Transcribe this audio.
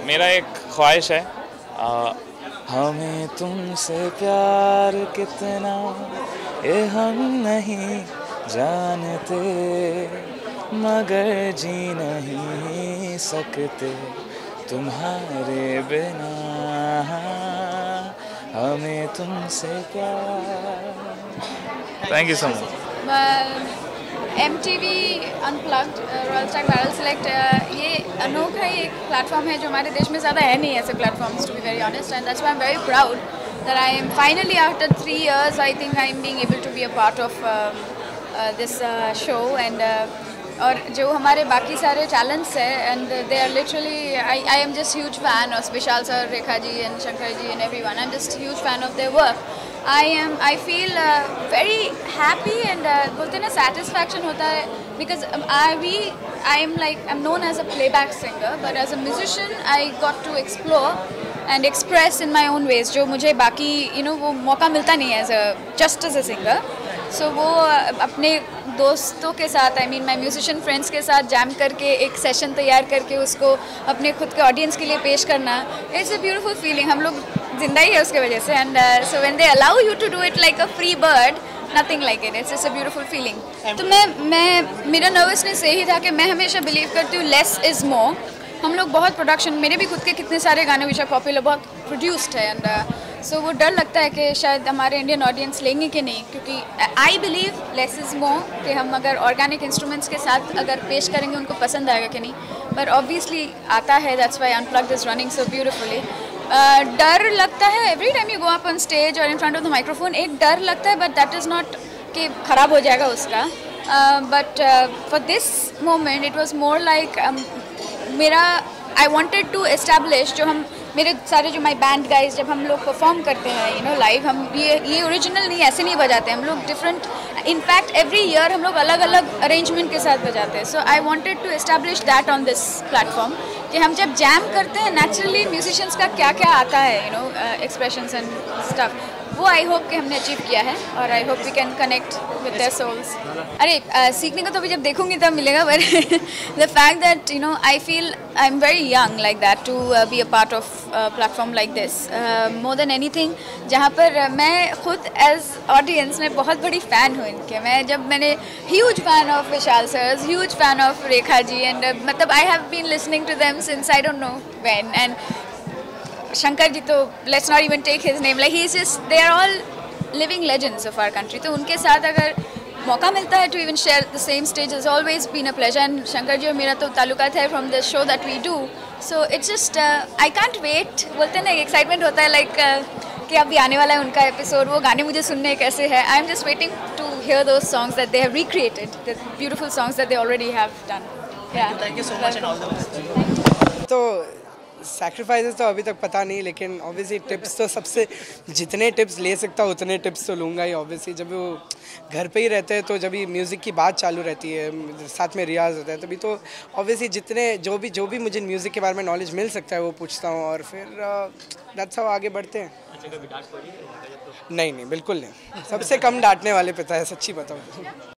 मेरा एक ख्वाहिश है, हमें तुमसे प्यार कितना ये हम नहीं जानते, मगर जी नहीं सकते तुम्हारे बिना, हमें तुमसे प्यार। Thank you so much. MTV Unplugged, Royal Stag Barrel Select, ये अनोखा ही एक प्लेटफॉर्म है जो हमारे देश में ज़्यादा है नहीं ऐसे platforms, to be very honest, and that's why I am very proud that I am finally after 3 years I think I am being able to be a part of this show. And और जो हमारे बाकी सारे talents हैं, and they are literally, I am just huge fan of Vishal sir, Rekha ji and Shankar ji and everyone. I am just huge fan of their work. I feel very happy and बोलते हैं ना satisfaction होता है, because I'm known as a playback singer, but as a musician I got to explore and express in my own ways, जो मुझे बाकी वो मौका मिलता नहीं है just as a singer. So वो अपने दोस्तों के साथ, my musician friends के साथ जैम करके एक सेशन तैयार करके उसको अपने खुद के ऑडियंस के लिए पेश करना, इट्स अ ब्यूटीफुल फीलिंग। हम लोग जिंदा ही है उसके वजह से, and so when they allow you to do it like a free bird, nothing like it, it's a beautiful feeling. तो मेरा नर्वसनेस यही था कि मैं हमेशा बिलीव करती हूँ लेस इज़ मोर। हम लोग बहुत प्रोडक्शन, मेरे भी खुद के कितने सारे गाने विच आर पॉपुलर बहुत प्रोड्यूस्ड है, एंड सो वो डर लगता है कि शायद हमारे इंडियन ऑडियंस लेंगे कि नहीं, क्योंकि I believe less is more, कि हम अगर ऑर्गेनिक इंस्ट्रूमेंट्स के साथ अगर पेश करेंगे उनको पसंद आएगा कि नहीं, पर ऑब्वियसली आता है, that's why unplugged is running so beautifully. डर लगता है every time you go up on stage और in front of the microphone, एक डर लगता है, बट दैट इज़ नॉट कि ख़राब हो जाएगा उसका, but for this moment it was more like मेरा आई वॉन्टेड टू एस्टैब्लिश, जो हम मेरे सारे जो माई बैंड गाइज जब हम लोग परफॉर्म करते हैं लाइव, हम ये ओरिजिनल नहीं, ऐसे नहीं बजाते हम लोग, डिफरेंट, इनफैक्ट एवरी ईयर हम लोग अलग अलग अरेंजमेंट के साथ बजाते हैं। So I wanted to establish that on this platform, कि हम जब जैम करते हैं नेचुरली म्यूजिशियंस का क्या क्या आता है, एक्सप्रेशंस एंड स्टफ, वो आई होप कि हमने अचीव किया है, और I hope we can connect with their souls. अरे सीखने को तो अभी जब देखूंगी तब मिलेगा, but the fact that I feel I am very young like that to be a part of platform like this, more than anything, जहाँ पर मैं खुद एज ऑडियंस में बहुत बड़ी फ़ैन हूँ इनके। मैंने huge fan of Vishal sir, huge fan of Rekha ji, and मतलब I have been listening to them since I don't know when, and Shankar ji तो let's not even take his name, like he is just, they are all living legends of our country. तो उनके साथ अगर मौका मिलता है to even share the same stage, is always been a pleasure, and Shankar जी और मेरा तो ताल्लुकात है from the show that we do, so it's just I can't wait, बोलते हैं ना एक्साइटमेंट होता है लाइक कि अभी आने वाला है उनका एपिसोड, वो गाने मुझे सुनने कैसे है, I am just waiting to hear those songs that they have recreated, the beautiful songs that they already have done. Thank you so much and all the best. तो सैक्रिफाइसेस तो अभी तक पता नहीं, लेकिन ऑब्वियसली टिप्स तो सबसे, जितने टिप्स ले सकता हूँ उतने टिप्स तो लूँगा ही। ऑब्वियसली जब वो घर पे ही रहते हैं तो जब भी म्यूज़िक की बात चालू रहती है, साथ में रियाज़ होता है, तभी तो ऑब्वियसली जितने जो भी मुझे म्यूज़िक के बारे में नॉलेज मिल सकता है वो पूछता हूँ, और फिर दैट्स हाउ आगे बढ़ते हैं। नहीं बिल्कुल नहीं, सबसे कम डांटने वाले पिता है, सच्ची बताऊँ।